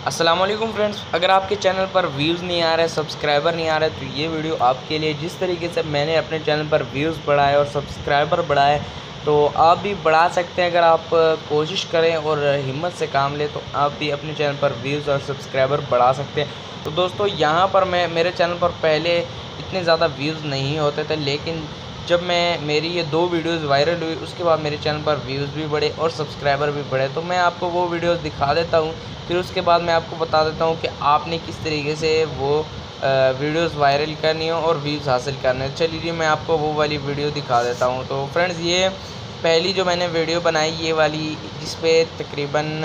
अस्सलाम वालेकुम फ्रेंड्स, अगर आपके चैनल पर व्यूज़ नहीं आ रहे, सब्सक्राइबर नहीं आ रहे, तो ये वीडियो आपके लिए। जिस तरीके से मैंने अपने चैनल पर व्यूज़ बढ़ाए और सब्सक्राइबर बढ़ाए, तो आप भी बढ़ा सकते हैं। अगर आप कोशिश करें और हिम्मत से काम लें तो आप भी अपने चैनल पर व्यूज़ और सब्सक्राइबर बढ़ा सकते हैं। तो दोस्तों, यहाँ पर मेरे चैनल पर पहले इतने ज़्यादा व्यूज़ नहीं होते थे, लेकिन जब मेरी ये 2 वीडियोज़ वायरल हुई, उसके बाद मेरे चैनल पर व्यूज़ भी बढ़े और सब्सक्राइबर भी बढ़े। तो मैं आपको वो वीडियोज़ दिखा देता हूँ, फिर उसके बाद मैं आपको बता देता हूँ कि आपने किस तरीके से वो वीडियोज़ वायरल करनी हो और व्यूज़ हासिल करने। चलिए मैं आपको वो वाली वीडियो दिखा देता हूँ। तो फ्रेंड्स, ये पहली जो मैंने वीडियो बनाई, ये वाली, जिस पे तकरीबन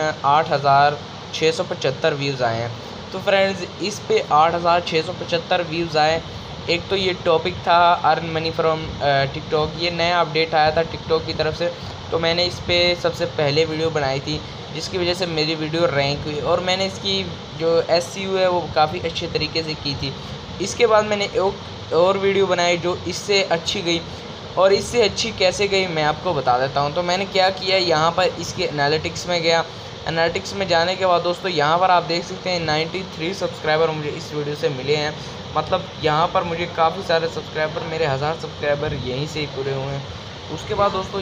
8675 व्यूज़ आए हैं। तो फ्रेंड्स, इस पे 8675 व्यूज़ आए। एक तो ये टॉपिक था अर्न मनी फ्रॉम टिकटॉक, ये नया अपडेट आया था टिकटॉक की तरफ से। तो मैंने इस पे सबसे पहले वीडियो बनाई थी, जिसकी वजह से मेरी वीडियो रैंक हुई और मैंने इसकी जो SEO है वो काफ़ी अच्छे तरीके से की थी। इसके बाद मैंने एक और वीडियो बनाई जो इससे अच्छी गई, और इससे अच्छी कैसे गई मैं आपको बता देता हूँ। तो मैंने क्या किया, यहाँ पर इसके एनालिटिक्स में गया। एनालिटिक्स में जाने के बाद दोस्तों, यहाँ पर आप देख सकते हैं 93 सब्सक्राइबर मुझे इस वीडियो से मिले हैं। मतलब यहाँ पर मुझे काफ़ी सारे सब्सक्राइबर, मेरे 1000 सब्सक्राइबर यहीं से ही पूरे हुए हैं। उसके बाद दोस्तों,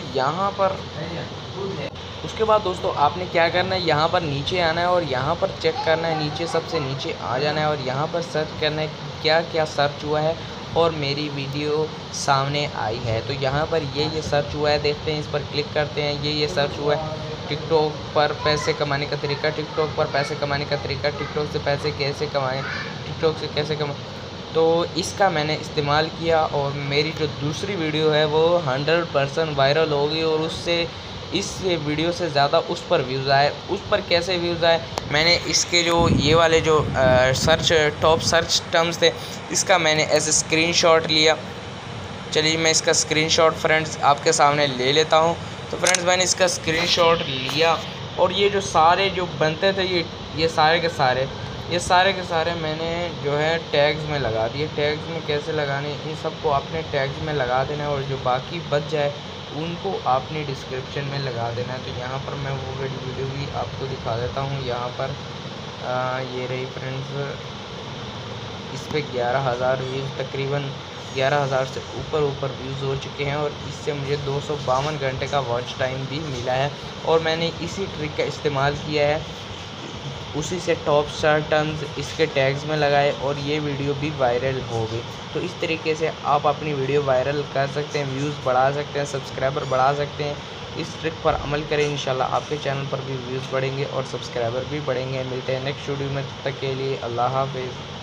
आपने क्या करना है, यहाँ पर नीचे आना है और यहाँ पर चेक करना है, नीचे सबसे नीचे आ जाना है और यहाँ पर सर्च करना है कि क्या क्या सर्च हुआ है और मेरी वीडियो सामने आई है। तो यहाँ पर ये सर्च हुआ है, देखते हैं, इस पर क्लिक करते हैं। ये सर्च हुआ है टिकटॉक पर पैसे कमाने का तरीका, टिकटॉक पर पैसे कमाने का तरीका, टिकटॉक से पैसे कैसे कमाएं, टिकटॉक से कैसे कमाएं। तो इसका मैंने इस्तेमाल किया और मेरी जो दूसरी वीडियो है वो 100% वायरल हो गई, और उससे इस वीडियो से ज़्यादा उस पर व्यूज़ आए। उस पर कैसे व्यूज़ आए, मैंने इसके जो ये वाले जो टॉप सर्च टर्म्स थे, इसका मैंने ऐसे स्क्रीनशॉट लिया। चलिए मैं इसका स्क्रीनशॉट फ्रेंड्स आपके सामने ले लेता हूँ। तो फ्रेंड्स, मैंने इसका स्क्रीनशॉट लिया और ये जो सारे जो बनते थे, ये सारे के सारे मैंने जो है टैग्स में लगा दिए। टैग्स में कैसे लगाने, इन सबको आपने टैग्स में लगा देना है, और जो बाकी बच जाए उनको आपने डिस्क्रिप्शन में लगा देना है। तो यहाँ पर मैं वो वीडियो भी आपको दिखा देता हूँ। यहाँ पर ये रही फ्रेंड्स, इस पर 11,000 व्यूज़, तकरीबन 11,000 से ऊपर व्यूज़ हो चुके हैं, और इससे मुझे 252 घंटे का वॉच टाइम भी मिला है। और मैंने इसी ट्रिक का इस्तेमाल किया है, उसी से टॉप सर्च टर्म्स इसके टैग्स में लगाए और ये वीडियो भी वायरल हो गई। तो इस तरीके से आप अपनी वीडियो वायरल कर सकते हैं, व्यूज़ बढ़ा सकते हैं, सब्सक्राइबर बढ़ा सकते हैं। इस ट्रिक पर अमल करें, इंशाल्लाह आपके चैनल पर भी व्यूज़ बढ़ेंगे और सब्सक्राइबर भी बढ़ेंगे। मिलते हैं नेक्स्ट वीडियो में, तब तक के लिए अल्लाह हाफ़िज़।